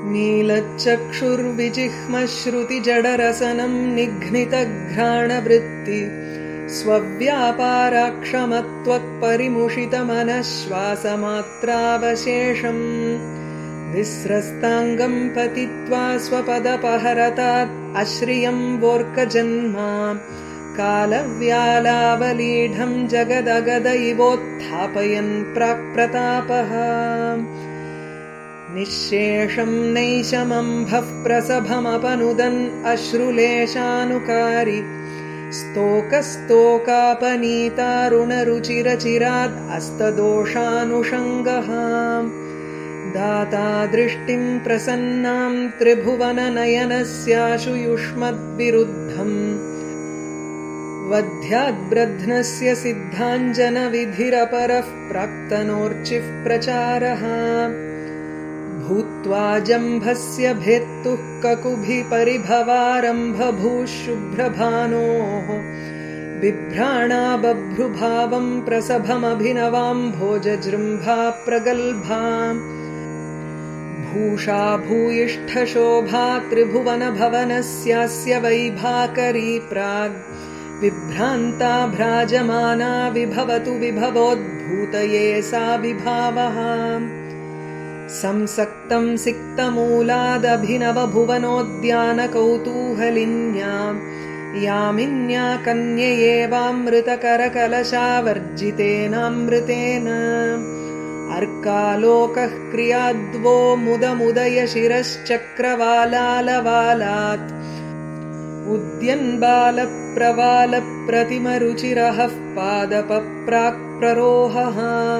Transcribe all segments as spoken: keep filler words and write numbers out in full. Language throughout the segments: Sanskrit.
नीलच्चक्षुर्विजिह्मश्रुतिजडरसनं निघ्नितघ्राणवृत्ति स्वव्यापाराक्षमत्वक्परिमुषितमनश्वासमात्रावशेषम् विस्रस्ताङ्गं पतित्वा स्वपदपहरतात् अश्रियं वोर्कजन्मा कालव्यालावलीढं जगदगद इवोत्थापयन् प्राक्प्रतापः निःशेषं नैशमम्भः प्रसभमपनुदन् अश्रुलेशानुकारी स्तोकस्तोकापनीतारुणरुचिरचिरात् अस्तदोषानुषङ्गः दाता दृष्टिं प्रसन्नां त्रिभुवननयनस्याशु युष्मद्विरुद्धम् वध्याद्ब्रध्नस्य सिद्धाञ्जनविधिरपरः प्राक्तनोर्चिः प्रचारः भूत्वा जम्भस्य भेत्तुः ककुभिपरिभवारम्भभूशुभ्रभानोः बिभ्राणा बभ्रुभावं प्रसभमभिनवां भोजजृम्भा प्रगल्भा भूषा भूयिष्ठशोभा त्रिभुवनभवनस्यास्य वैभाकरी प्राग् विभ्रान्ता भ्राजमाना विभवतु विभवोद्भूतये सा विभावः संसक्तं सिक्तमूलादभिनवभुवनोद्यानकौतूहलिन्या यामिन्या कन्ययेवामृतकरकलशावर्जितेनामृतेन अर्कालोकः क्रियाद्वो मुदमुदय शिरश्चक्रवालालवालात् उद्यन्बालप्रवालप्रतिमरुचिरः पादपप्राक्प्ररोहः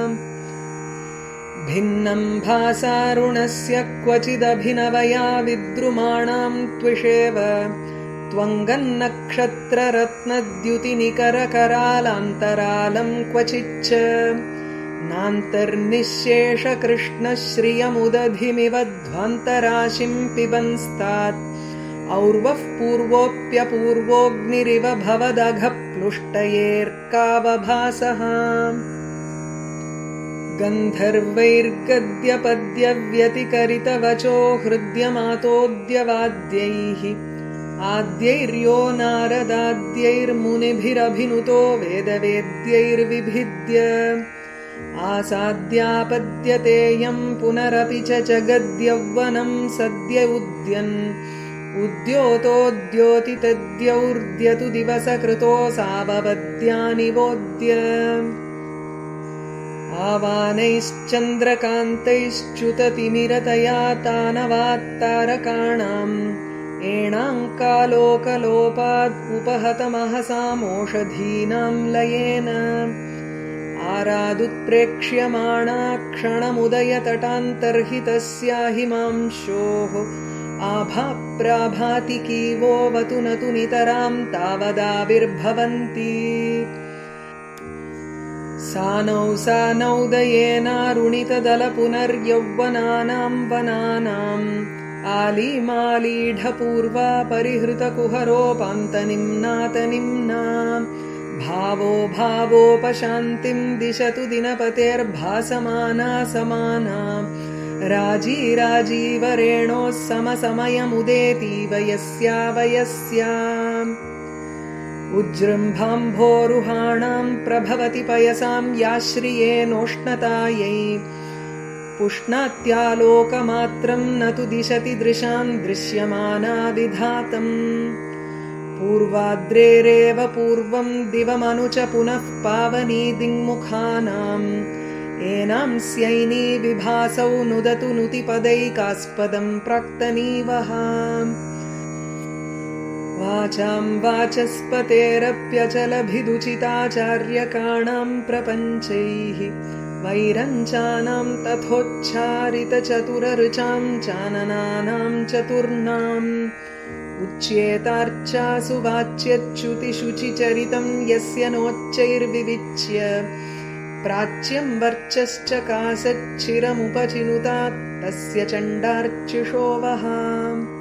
भिन्नं भासारुणस्य क्वचिदभिनवया विद्रुमाणां त्विषेव त्वङ्गन्नक्षत्ररत्नद्युतिनिकरकरालान्तरालं क्वचिच्च नान्तर्निःशेषकृष्णश्रियमुदधिमिव ध्वान्तराशिं पिबंस्तात् और्वः पूर्वोऽप्यपूर्वोऽग्निरिव भवदघप्लुष्टयेऽर्कावभासः गन्धर्वैर्गद्यपद्यव्यतिकरितवचो हृद्यमातोऽद्यवाद्यैः आद्यैर्यो नारदाद्यैर्मुनिभिरभिनुतो वेदवेद्यैर्विभिद्य आसाद्यापद्यतेयं पुनरपि च जगद्यौवनं सद्य उद्यन् उद्योतोद्योतितद्यौर्द्यतु दिवसकृतोऽसाववद्यानिवोद्य आवानैश्चन्द्रकान्तैश्च्युततिमिरतया तानवात्तारकाणाम् एणाङ्कालोकलोपाद् उपहतमहसामोषधीनां लयेन आरादुत्प्रेक्ष्यमाणा क्षणमुदयतटान्तर्हितस्या हिमांशोः आभाप्राभातिकीवोऽवतु न तु नितरां तावदाविर्भवन्ति सानौ सानौदयेनारुणितदलपुनर्यौवनानां वनानाम् आलीमालीढपूर्वा परिहृतकुहरोपान्तनिम्नातनिम्ना भावो भावोपशान्तिं दिशतु दिनपतेर्भासमाना समाना राजी राजीवरेणोः समसमयमुदेतीव यस्या वयस्याम् उज्जृम्भाम्भोरुहाणां प्रभवति पयसां याश्रियेणोष्णतायै पुष्णात्यालोकमात्रं न तु दिशति दृशां दृश्यमाना विधातम् पूर्वाद्रेरेव पूर्वं दिवमनुच पुनः पावनी दिङ्मुखानाम् एनां स्यैनी विभासौ नुदतु नुतिपदैकास्पदं प्राक्तनीवः वाचां वाचस्पतेरप्यचलभिदुचिताचार्यकाणां प्रपञ्चैः वैरञ्चानां तथोच्चारितचतुरऋचां चाननानां चतुर्णाम् उच्येतार्चासु वाच्यच्युतिशुचिचरितं यस्य नोच्चैर्विविच्य प्राच्यं वर्चश्च कासच्चिरमुपचिनुतात् तस्य चण्डार्चिषो वः।